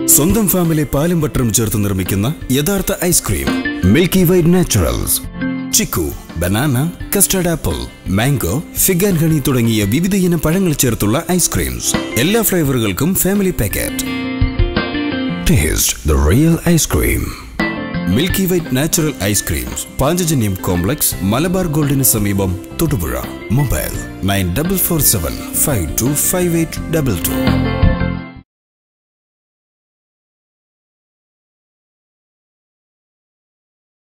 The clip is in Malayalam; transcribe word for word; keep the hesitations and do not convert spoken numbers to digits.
സ്വന്തം ഫാമിലെ പാലും ബട്ടറും ചേർത്ത് നിർമ്മിക്കുന്ന യഥാർത്ഥ ice cream milky white naturals. Chikoo, banana, custard apple, mango, fig and honey തുടങ്ങിയ വിവിധയിനം പഴങ്ങൾ ചേർത്തുള്ള ഐസ്ക്രീംസ്. എല്ലാ ഫ്ലേവറുകൾക്കും family packet. Taste the real ice cream. Milky white natural ice creams, Panchajanyam complex, Malabar ഗോൾഡിന് സമീപം, Thodupuzha. Mobile nine double four seven five two five eight double to.